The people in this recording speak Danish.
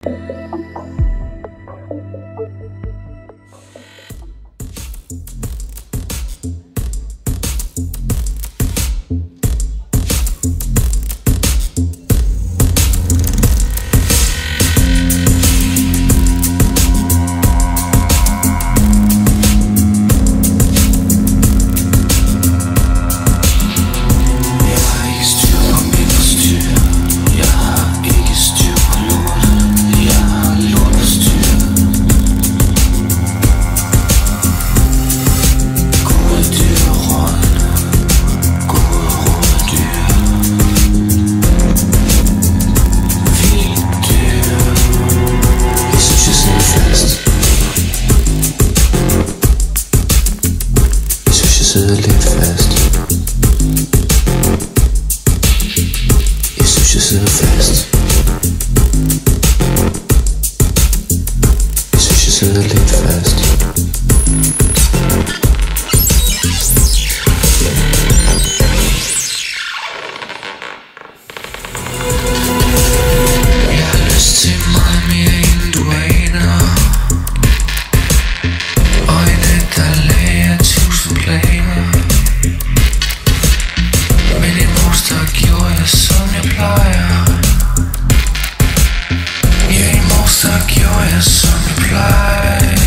Sidder lidt fast. Jeg synes jeg sidder fast. Jeg synes jeg sidder lidt fast. Jeg har lyst til meget mere end du aner. Øjne der lærer 1000 planer. Men i morges der gjorde jeg som jeg plejer. Ja, i morges der gjorde jeg som jeg plejer.